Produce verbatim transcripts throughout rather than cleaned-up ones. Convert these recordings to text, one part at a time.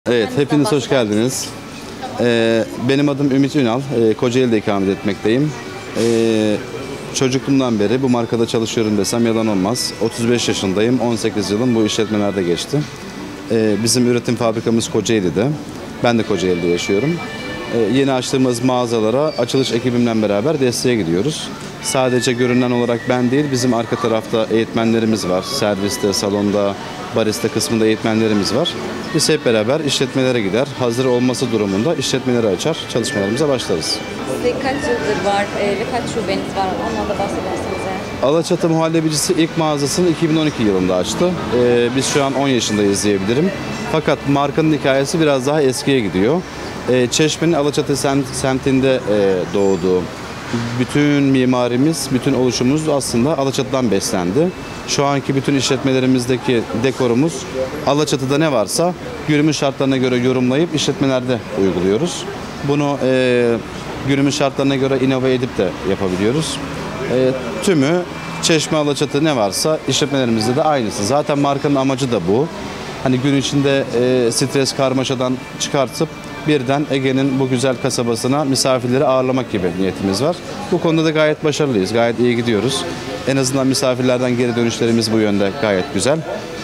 Evet, hepiniz hoş geldiniz. Ee, benim adım Ümit Ünal, ee, Kocaeli'de ikamet etmekteyim. Ee, çocukluğumdan beri bu markada çalışıyorum desem yalan olmaz. otuz beş yaşındayım, on sekiz yılım bu işletmelerde geçti. Ee, bizim üretim fabrikamız Kocaeli'de. Ben de Kocaeli'de yaşıyorum. Ee, yeni açtığımız mağazalara açılış ekibimle beraber desteğe gidiyoruz. Sadece görünen olarak ben değil, bizim arka tarafta eğitmenlerimiz var. Serviste, salonda, barista kısmında eğitmenlerimiz var. Biz hep beraber işletmelere gider, hazır olması durumunda işletmeleri açar, çalışmalarımıza başlarız. Sizde kaç yıldır var e, ve kaç şubeniz var? Ondan da bahsederseniz eğer. Alaçatı Muhallebicisi ilk mağazasını iki bin on iki yılında açtı. Ee, biz şu an on yaşındayız diyebilirim. Fakat markanın hikayesi biraz daha eskiye gidiyor. Ee, Çeşme'nin Alaçatı semt, semtinde e, doğdu. Bütün mimarimiz, bütün oluşumuz aslında Alaçatı'dan beslendi. Şu anki bütün işletmelerimizdeki dekorumuz Alaçatı'da ne varsa günümüz şartlarına göre yorumlayıp işletmelerde uyguluyoruz. Bunu e, günümüz şartlarına göre inove edip de yapabiliyoruz. E, tümü Çeşme, Alaçatı ne varsa işletmelerimizde de aynısı. Zaten markanın amacı da bu. Hani gün içinde e, stres karmaşadan çıkartıp birden Ege'nin bu güzel kasabasına misafirleri ağırlamak gibi niyetimiz var. Bu konuda da gayet başarılıyız, gayet iyi gidiyoruz. En azından misafirlerden geri dönüşlerimiz bu yönde gayet güzel.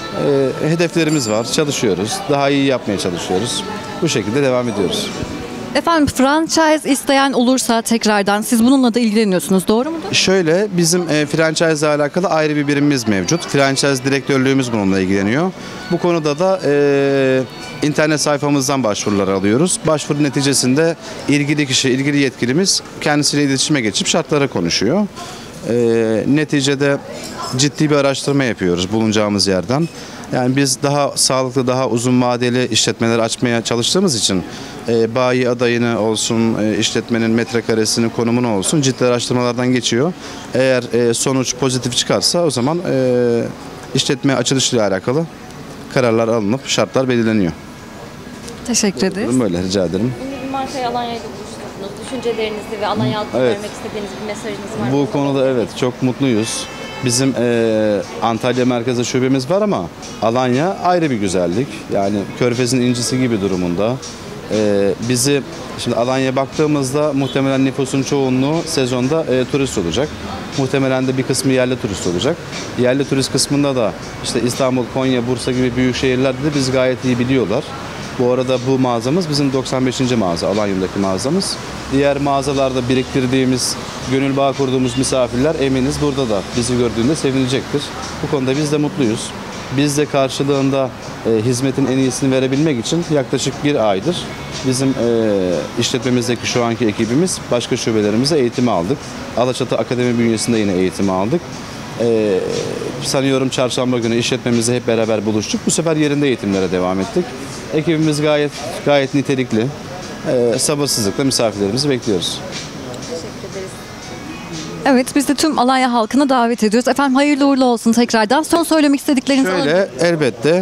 E, hedeflerimiz var, çalışıyoruz, daha iyi yapmaya çalışıyoruz. Bu şekilde devam ediyoruz. Efendim, franchise isteyen olursa tekrardan siz bununla da ilgileniyorsunuz, doğru mudur? Şöyle, bizim e, franchise ile alakalı ayrı bir birimimiz mevcut. Franchise direktörlüğümüz bununla ilgileniyor. Bu konuda da e, internet sayfamızdan başvurular alıyoruz. Başvuru neticesinde ilgili kişi, ilgili yetkilimiz kendisiyle iletişime geçip şartlara konuşuyor. E, neticede ciddi bir araştırma yapıyoruz bulunacağımız yerden. Yani biz daha sağlıklı, daha uzun vadeli işletmeler açmaya çalıştığımız için e, bayi adayını olsun, e, işletmenin metrekaresinin konumunu olsun ciddi araştırmalardan geçiyor. Eğer e, sonuç pozitif çıkarsa o zaman e, işletme açılışıyla alakalı kararlar alınıp şartlar belirleniyor. Teşekkür ederiz. Böyle rica ederim. Ünlü bir markayı Alanya'yla buluşturdunuz. Düşüncelerinizi ve Alanya halkına Evet. vermek istediğiniz bir mesajınız var mı? Bu konuda evet çok mutluyuz. Bizim e, Antalya merkezde şubemiz var ama Alanya ayrı bir güzellik. Yani Körfez'in incisi gibi durumunda. E, bizi şimdi Alanya'ya baktığımızda muhtemelen nüfusun çoğunluğu sezonda e, turist olacak. Muhtemelen de bir kısmı yerli turist olacak. Yerli turist kısmında da işte İstanbul, Konya, Bursa gibi büyük şehirlerde de biz gayet iyi biliyorlar. Bu arada bu mağazamız bizim doksan beşinci mağaza, Alanya'daki mağazamız. Diğer mağazalarda biriktirdiğimiz, gönül bağı kurduğumuz misafirler eminiz burada da bizi gördüğünde sevinecektir. Bu konuda biz de mutluyuz. Biz de karşılığında e, hizmetin en iyisini verebilmek için yaklaşık bir aydır bizim e, işletmemizdeki şu anki ekibimiz başka şubelerimize eğitimi aldık. Alaçatı Akademi bünyesinde yine eğitimi aldık. Ee, sanıyorum çarşamba günü işletmemizde hep beraber buluştuk. Bu sefer yerinde eğitimlere devam ettik. Ekibimiz gayet gayet nitelikli. Ee, sabırsızlıkla misafirlerimizi bekliyoruz. Teşekkür ederiz. Evet, biz de tüm Alanya halkını davet ediyoruz. Efendim, hayırlı uğurlu olsun tekrardan. Son söylemek istediklerinizi alabilir miyim? Şöyle elbette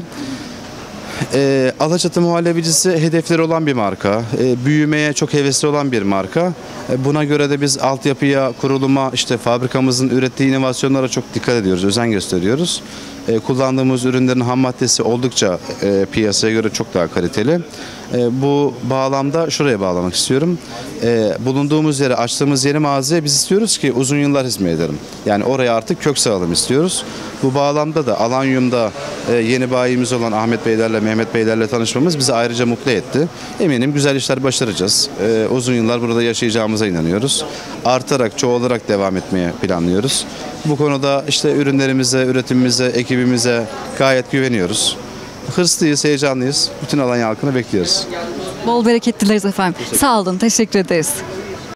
e, Alaçatı Muhallebicisi hedefleri olan bir marka. E, büyümeye çok hevesli olan bir marka. E, buna göre de biz altyapıya, kuruluma, işte fabrikamızın ürettiği inovasyonlara çok dikkat ediyoruz, özen gösteriyoruz. E, kullandığımız ürünlerin ham maddesi oldukça e, piyasaya göre çok daha kaliteli. E, bu bağlamda şuraya bağlamak istiyorum. E, bulunduğumuz yere, açtığımız yeni mağazaya biz istiyoruz ki uzun yıllar hizmet edelim. Yani oraya artık kök sağlam istiyoruz. Bu bağlamda da Alanyum'da e, yeni bayimiz olan Ahmet Beylerle, Mehmet Beylerle tanışmamız bizi ayrıca mutlu etti. Eminim güzel işler başaracağız. E, uzun yıllar burada yaşayacağımıza inanıyoruz. Artarak, çoğalarak devam etmeye planlıyoruz. Bu konuda işte ürünlerimize, üretimimize, ekibimize gayet güveniyoruz. Hırslıyız, heyecanlıyız. Bütün Alanya halkını bekliyoruz. Bol bereket dileriz efendim. Sağ olun, teşekkür ederiz.